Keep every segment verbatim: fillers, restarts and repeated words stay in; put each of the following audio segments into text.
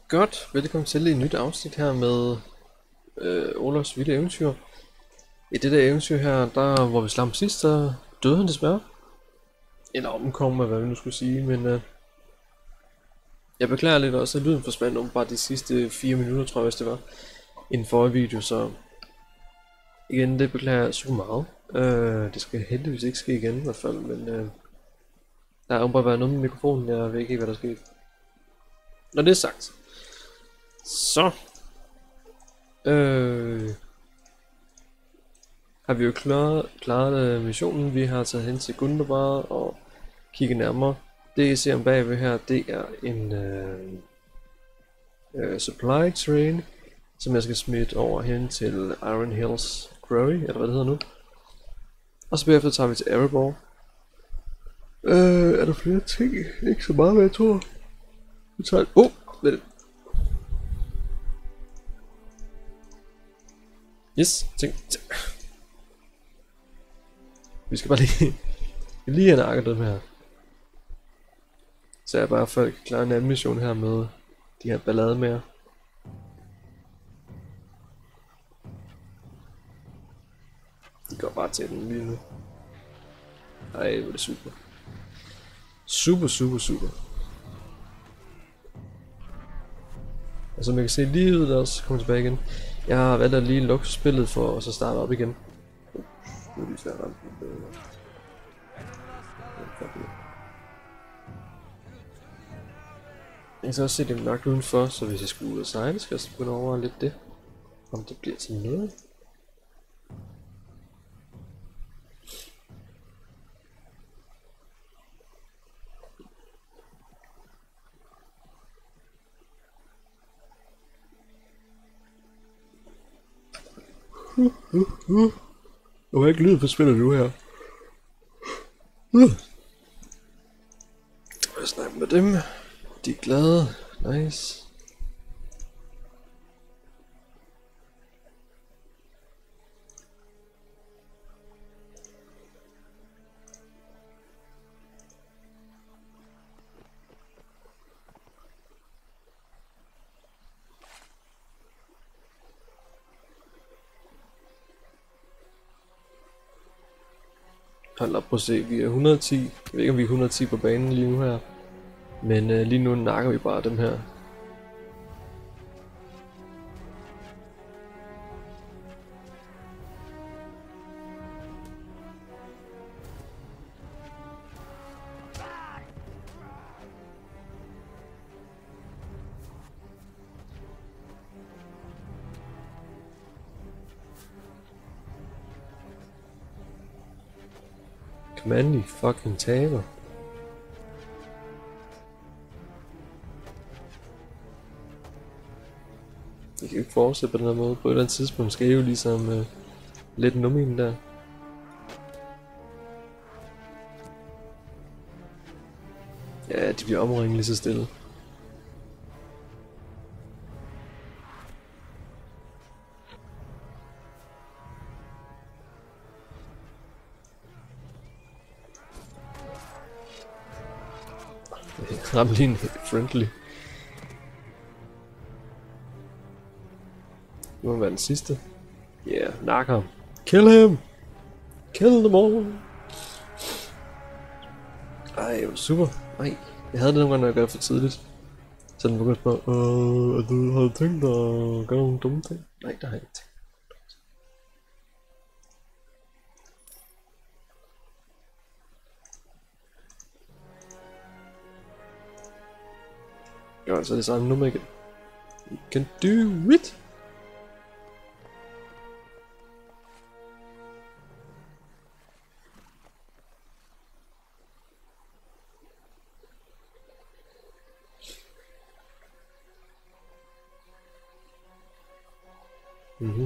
Godt, velkommen til et nyt afsnit her med øh, Olafs vilde eventyr. I det der eventyr her, der hvor vi slap sidst, så døde han desværre. Eller omkom, hvad vi nu skulle sige, men øh, jeg beklager lidt også, at lyden forsvandt om bare de sidste fire minutter, tror jeg, hvis det var, i den forrige video, så igen, det beklager jeg super meget. Øh, det skal heldigvis ikke ske igen i hvert fald, men øh, der har bare været noget med mikrofonen, jeg ved ikke, hvad der skete. Når det er sagt, så øh, har vi jo klaret, klaret missionen. Vi har taget hen til Gunderbar og kigget nærmere. Det I ser om bagved her, det er en øh, øh, supply train, som jeg skal smide over hen til Iron Hills Quarry, eller hvad det hedder nu. Og så bagefter tager vi til Erebor. Øh, er der flere ting? Ikke så meget, hvad jeg tror. Vi tager et... Oh, hvad det? Yes, ting. Vi skal bare lige, lige have nakket dem her. Så jeg bare for klare en anden mission her med de her ballade med. De går bare til den lige nu. Ej, hvor er det super. Super, super, super. Og som jeg kan se lige ud der også kommer tilbage igen. Jeg har valgt at lige lukke spillet for at så starte op igen. Nu er lige svært ramt. Jeg kan også se det mørkt udenfor, så hvis jeg skulle ud og sejle, skal jeg begynde over lidt det. Om det bliver til noget. Uh, uh, uh. Jeg har ikke lyd på spillet nu her. Uh. Jeg snakker med dem. De er glade. Nice. Hold op, prøv at se, vi er et hundrede og ti. Jeg ved ikke om vi er et hundrede og ti på banen lige nu her. Men øh, lige nu nakker vi bare dem her. Kom an, I fucking taber. Jeg kan ikke fortsætte på den her måde. På et eller andet tidspunkt skal jeg jo ligesom øh, lidt nummingen der. Ja, de bliver omringet lige så stille. Ram lige en friendly. Det må være den sidste. Yeah, nak ham. Kill him! Kill them all! Ej, hvor super. Ej, jeg havde det nogle gange, når jeg gør det for tidligt. Så den begyndte på, øh, at du havde tænkt dig at gøre nogle dumme ting. Nej, der har jeg ikke tænkt. Ja, så er det samme nummer igen. You can do it! Mhm.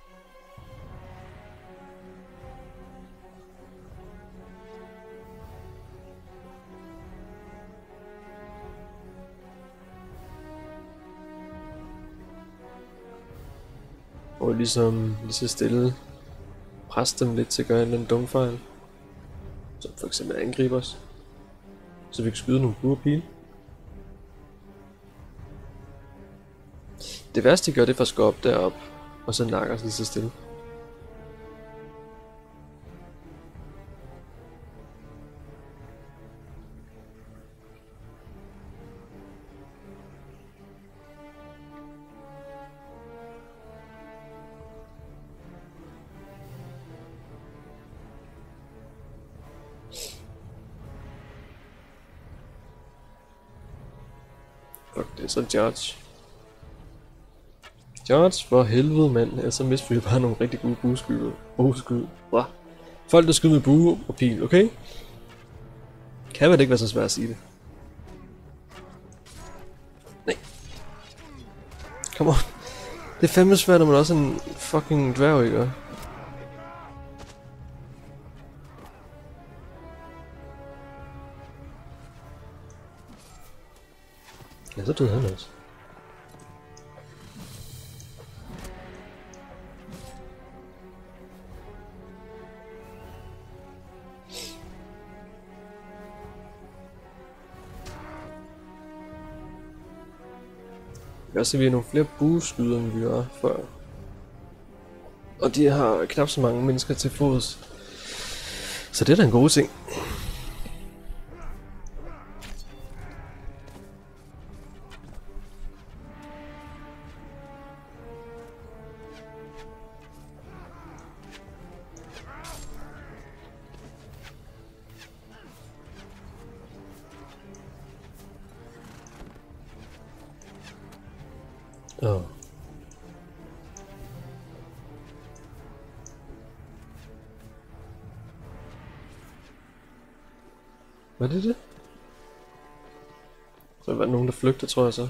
Og ligesom lige så stille presse dem lidt til at gøre en eller anden dum fejl. Som for eksempel angribe os. Så vi kan skyde nogle burpile. Det værste de gør, det er faktisk at gå op derop, og så nakker os lige så stille. Fuck, det er så George. George, for helvede mand, ellers så mister vi bare nogle rigtig gode bueskyder. Bueskyder. Bra. Folk der skyder med bue og pil, okay? Kan vel ikke være så svært at sige det. Nej. Come on. Det er fandme svært, når man også er en fucking dværg, ikke? Ja, så døde han også. Jeg kan også se, at vi har nogle flere bueskyder, end vi var før. Og de har knap så mange mennesker til fods. Så det er da en god ting. Oh. Var det det? Så var der nogen der flygter, tror jeg så.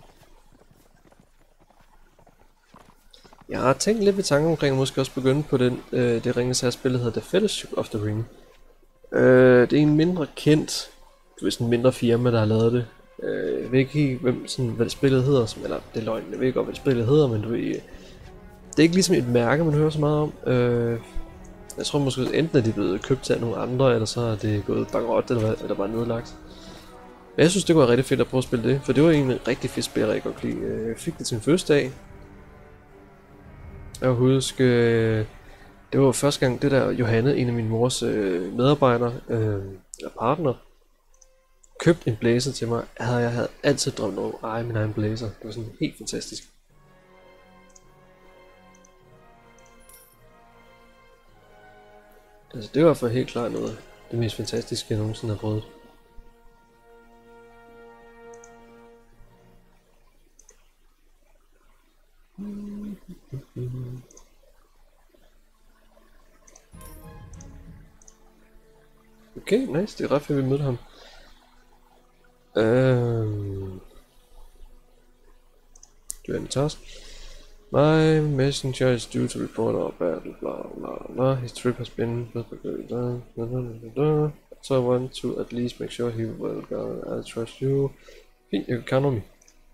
Jeg har tænkt lidt ved tanken omkring at måske også begynde på den, øh, det Ringenes Herre spil, der hedder The Fellowship of the Ring. Øh, det er en mindre kendt, du ved, sådan en mindre firma, der har lavet det. Øh, jeg ved ikke helt, hvem, sådan, hvad det spillet hedder, som, eller det er løgn, jeg ved ikke godt, hvad det spillet hedder, men du ved, det er ikke ligesom et mærke, man hører så meget om. Øh, jeg tror måske enten er de blevet købt af nogle andre, eller så er det gået bankerot, eller, eller bare nedlagt. Men jeg synes, det kunne være rigtig fedt at prøve at spille det, for det var egentlig en rigtig fedt spil, jeg godt lide. Jeg fik det til min fødselsdag. Jeg kan huske, det var første gang, det der Johanne, en af min mors medarbejdere, eller partner, købte en blazer til mig. Jeg havde, jeg havde altid drømt om at eje min egen blazer. Det var sådan helt fantastisk. Altså det var for helt klart noget det mest fantastiske jeg nogensinde har prøvet. Okay, nice, det er ret fedt, at vi mødte ham. Øhm... Do any task? My messenger is due to report our battle, blah blah blah. His trip has been... So I want to at least make sure he will go. I trust you. Fint, you can count on me.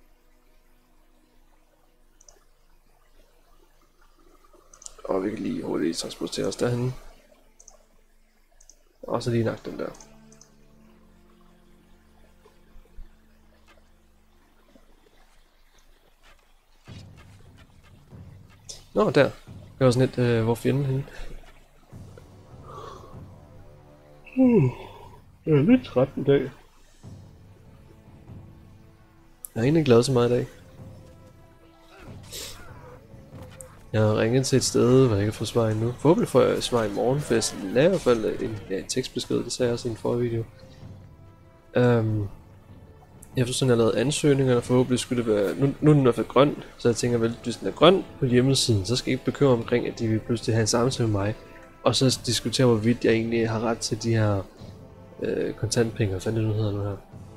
Og vi kan lige hurtigt transportere os derhen. Og så lige nok den der. Nå, der. Det var sådan lidt, øh, hvor fjenden henne. Uh, jeg er lidt træt i dag. Jeg er egentlig glad så meget i dag. Jeg har ringet til et sted, hvor jeg ikke har fået svar endnu. Forhåbentlig får jeg svar i morgen, for jeg laver i hvert fald en, ja, en tekstbesked, det sagde jeg også i en forrige video. Um, Efter sådan, jeg har lavet ansøgninger, og forhåbentlig skulle det være... Nu, nu er den i hvert fald grøn, så jeg tænker vel, hvis den er grøn på hjemmesiden, så skal jeg ikke bekymre omkring, at de vil pludselig have en samtale med mig. Og så diskutere, hvorvidt jeg egentlig har ret til de her øh, kontantpenge, hvad det nu hedder nu her.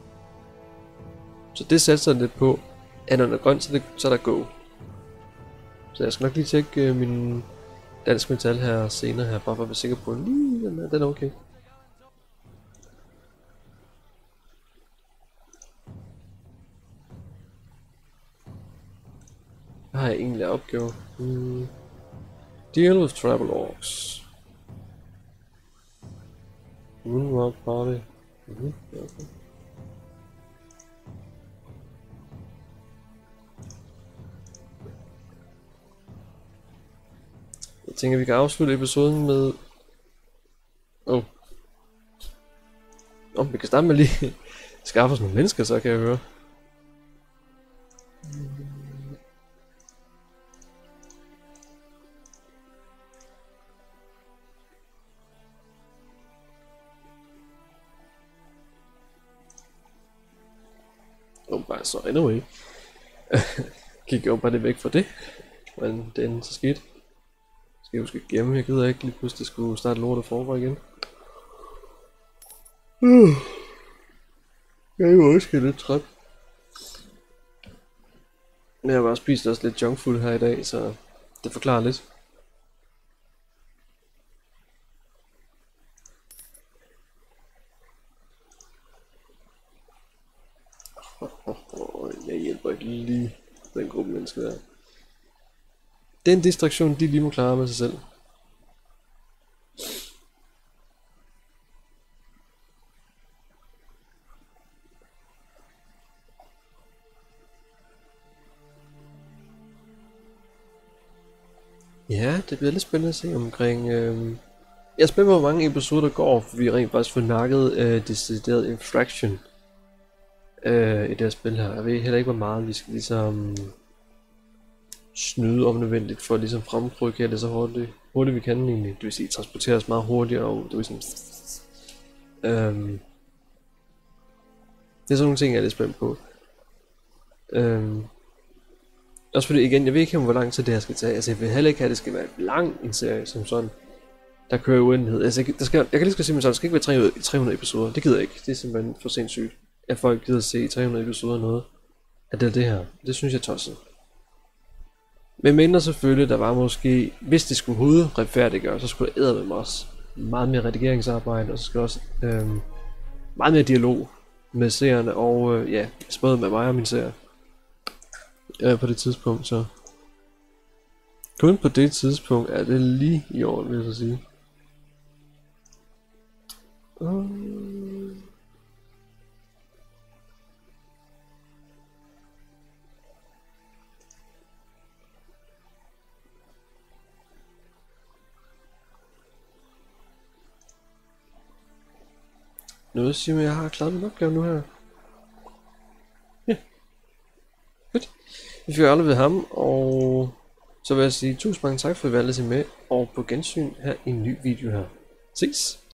Så det satser jeg lidt på, at når den er grøn, så, det, så er der go. Så jeg skal nok lige tjekke øh, min dansk metal her senere her, bare for at være sikker på, at lige den er, den er okay. Hvad har jeg egentlig af opgave? Hmm. Deal with tribal orcs. Moonwalk party. Mm-hmm. Okay. Jeg tænker, vi kan afslutte episoden med... Åh. Oh. Oh, vi kan starte med lige skaffe os nogle mennesker, så kan jeg høre. Åh, oh, bare så anyway. Gik jo bare det væk fra det. Men det er så skidt. Skal jeg huske gemme, jeg gider ikke lige pludselig skulle starte lortet forfra igen. Uh. Jeg er jo også lidt træt. Men jeg har bare spist også lidt junkfood her i dag, så det forklarer lidt. Jeg hjælper ikke lige den gruppe mennesker der. Det er en distraktion, de lige må klare med sig selv. Ja, det bliver lidt spændende at se omkring... Øh... Jeg er spændt på, hvor mange episoder der går, for vi rent faktisk får nakket øh, decideret infraction øh, i det her spil her. Jeg ved heller ikke, hvor meget vi skal ligesom snyde om nødvendigt for at ligesom fremrykke det så hurtigt, hurtigt vi kan egentlig. Det vil sige, transportere os meget hurtigere, og det vil sådan... Øh... Det er sådan nogle ting, jeg er lidt spændt på. Øh... Også fordi igen, jeg ved ikke, hvor lang tid det her skal tage. Altså, jeg vil heller ikke have, at det skal være lang en serie som sådan. Der kører uendelighed. Altså, jeg, der skal, jeg kan lige skal sige, at det skal ikke være tre hundrede, tre hundrede episoder. Det gider jeg ikke. Det er simpelthen for sindssygt, at folk gider se tre hundrede episoder noget. At det er det her. Det synes jeg er tosset. Men mindre selvfølgelig, der var måske, hvis det skulle hovedretfærdiggøre, så skulle der eddermame også meget mere redigeringsarbejde, og så skal også øh, meget mere dialog med seerne, og øh, ja, både med mig og min seer. Øh, på det tidspunkt, så kun på det tidspunkt er det lige i orden, vil jeg så sige. Um... Noget siger mig, at jeg har klaret min opgave nu her. Ja. Godt. Vi fik aldrig ved ham, og så vil jeg sige tusind mange tak for at I valgte at se med, og på gensyn her i en ny video her. Ses!